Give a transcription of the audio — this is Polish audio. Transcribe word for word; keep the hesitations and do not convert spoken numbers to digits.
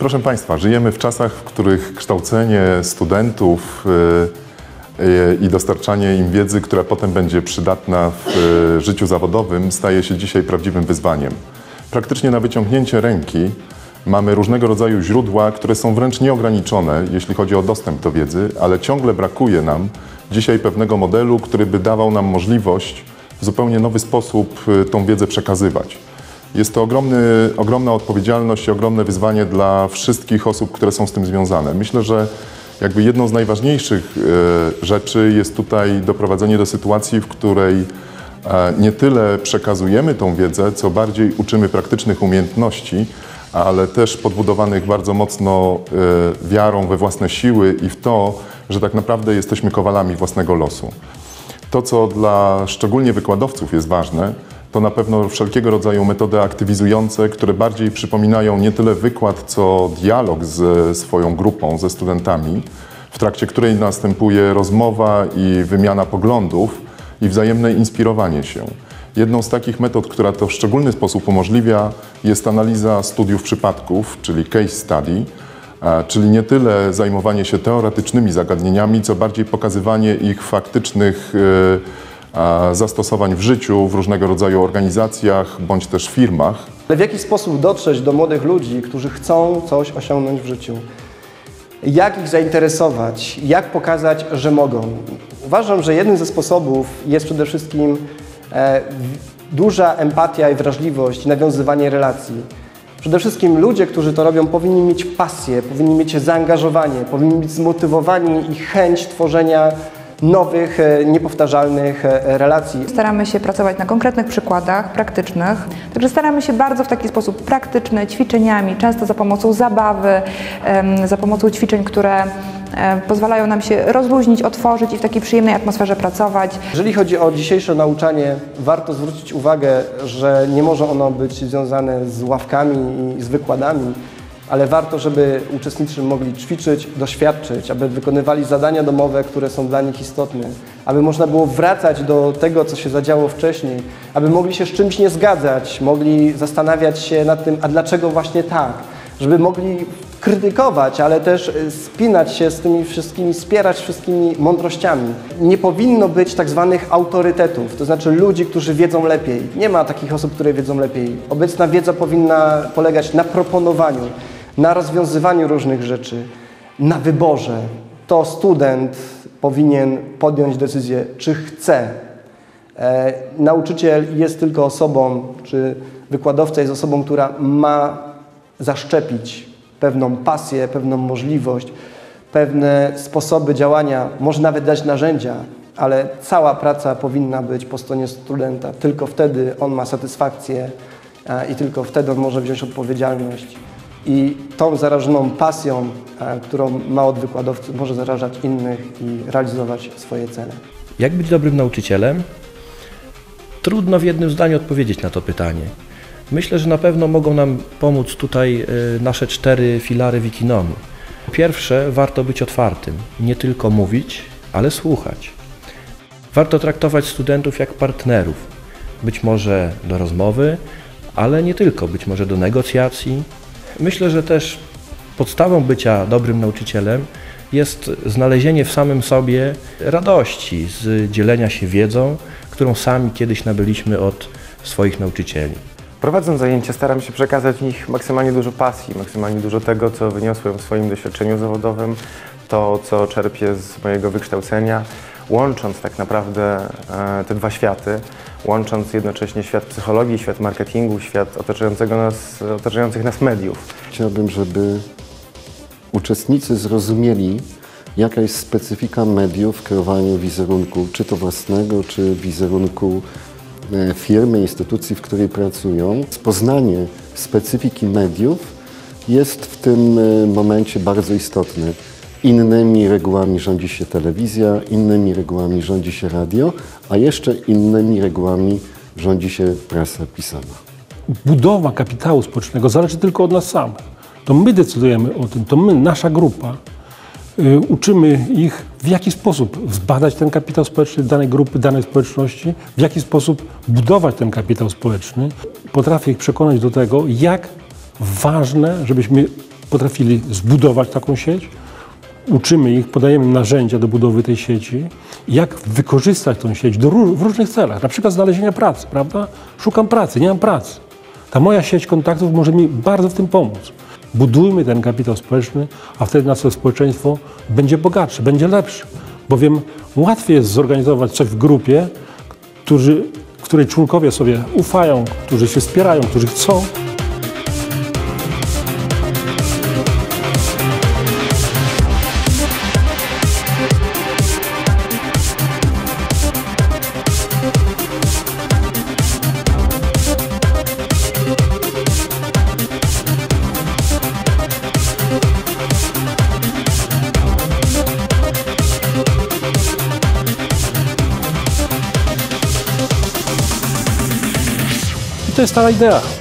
Proszę Państwa, żyjemy w czasach, w których kształcenie studentów i dostarczanie im wiedzy, która potem będzie przydatna w życiu zawodowym, staje się dzisiaj prawdziwym wyzwaniem. Praktycznie na wyciągnięcie ręki mamy różnego rodzaju źródła, które są wręcz nieograniczone, jeśli chodzi o dostęp do wiedzy, ale ciągle brakuje nam dzisiaj pewnego modelu, który by dawał nam możliwość w zupełnie nowy sposób tą wiedzę przekazywać. Jest to ogromny, ogromna odpowiedzialność i ogromne wyzwanie dla wszystkich osób, które są z tym związane. Myślę, że jakby jedną z najważniejszych rzeczy jest tutaj doprowadzenie do sytuacji, w której nie tyle przekazujemy tą wiedzę, co bardziej uczymy praktycznych umiejętności, ale też podbudowanych bardzo mocno wiarą we własne siły i w to, że tak naprawdę jesteśmy kowalami własnego losu. To, co dla szczególnie wykładowców jest ważne, to na pewno wszelkiego rodzaju metody aktywizujące, które bardziej przypominają nie tyle wykład, co dialog ze swoją grupą, ze studentami, w trakcie której następuje rozmowa i wymiana poglądów i wzajemne inspirowanie się. Jedną z takich metod, która to w szczególny sposób umożliwia, jest analiza studiów przypadków, czyli case study, czyli nie tyle zajmowanie się teoretycznymi zagadnieniami, co bardziej pokazywanie ich faktycznych zastosowań w życiu, w różnego rodzaju organizacjach bądź też firmach. Ale w jaki sposób dotrzeć do młodych ludzi, którzy chcą coś osiągnąć w życiu? Jak ich zainteresować? Jak pokazać, że mogą? Uważam, że jednym ze sposobów jest przede wszystkim e, duża empatia i wrażliwość, nawiązywanie relacji. Przede wszystkim ludzie, którzy to robią, powinni mieć pasję, powinni mieć zaangażowanie, powinni być zmotywowani i chęć tworzenia nowych, niepowtarzalnych relacji. Staramy się pracować na konkretnych przykładach praktycznych, także staramy się bardzo w taki sposób praktyczny, ćwiczeniami, często za pomocą zabawy, za pomocą ćwiczeń, które pozwalają nam się rozluźnić, otworzyć i w takiej przyjemnej atmosferze pracować. Jeżeli chodzi o dzisiejsze nauczanie, warto zwrócić uwagę, że nie może ono być związane z ławkami i z wykładami, ale warto, żeby uczestnicy mogli ćwiczyć, doświadczyć, aby wykonywali zadania domowe, które są dla nich istotne, aby można było wracać do tego, co się zadziało wcześniej, aby mogli się z czymś nie zgadzać, mogli zastanawiać się nad tym, a dlaczego właśnie tak, żeby mogli krytykować, ale też spinać się z tymi wszystkimi, wspierać wszystkimi mądrościami. Nie powinno być tak zwanych autorytetów, to znaczy ludzi, którzy wiedzą lepiej. Nie ma takich osób, które wiedzą lepiej. Obecna wiedza powinna polegać na proponowaniu, na rozwiązywaniu różnych rzeczy, na wyborze. To student powinien podjąć decyzję, czy chce. E, nauczyciel jest tylko osobą, czy wykładowca jest osobą, która ma zaszczepić pewną pasję, pewną możliwość, pewne sposoby działania, może nawet dać narzędzia, ale cała praca powinna być po stronie studenta. Tylko wtedy on ma satysfakcję i tylko wtedy on może wziąć odpowiedzialność. I tą zarażoną pasją, którą ma od wykładowcy, może zarażać innych i realizować swoje cele. Jak być dobrym nauczycielem? Trudno w jednym zdaniu odpowiedzieć na to pytanie. Myślę, że na pewno mogą nam pomóc tutaj nasze cztery filary Wikinomu. Po pierwsze, warto być otwartym, nie tylko mówić, ale słuchać. Warto traktować studentów jak partnerów, być może do rozmowy, ale nie tylko, być może do negocjacji. Myślę, że też podstawą bycia dobrym nauczycielem jest znalezienie w samym sobie radości z dzielenia się wiedzą, którą sami kiedyś nabyliśmy od swoich nauczycieli. Prowadząc zajęcia, staram się przekazać w nich maksymalnie dużo pasji, maksymalnie dużo tego, co wyniosłem w swoim doświadczeniu zawodowym, to, co czerpię z mojego wykształcenia, łącząc tak naprawdę te dwa światy, łącząc jednocześnie świat psychologii, świat marketingu, świat otaczającego nas, otaczających nas mediów. Chciałbym, żeby uczestnicy zrozumieli, jaka jest specyfika mediów w kreowaniu wizerunku, czy to własnego, czy wizerunku firmy, instytucji, w której pracują. Poznanie specyfiki mediów jest w tym momencie bardzo istotne. Innymi regułami rządzi się telewizja, innymi regułami rządzi się radio, a jeszcze innymi regułami rządzi się prasa pisana. Budowa kapitału społecznego zależy tylko od nas samych. To my decydujemy o tym, to my, nasza grupa, y, uczymy ich, w jaki sposób zbadać ten kapitał społeczny danej grupy, danej społeczności, w jaki sposób budować ten kapitał społeczny. Potrafię ich przekonać do tego, jak ważne, żebyśmy potrafili zbudować taką sieć. Uczymy ich, podajemy narzędzia do budowy tej sieci, jak wykorzystać tą sieć do, w różnych celach, na przykład znalezienia pracy, prawda? Szukam pracy, nie mam pracy. Ta moja sieć kontaktów może mi bardzo w tym pomóc. Budujmy ten kapitał społeczny, a wtedy nasze społeczeństwo będzie bogatsze, będzie lepsze. Bowiem łatwiej jest zorganizować coś w grupie, którzy, której członkowie sobie ufają, którzy się wspierają, którzy chcą. To jest ta idea.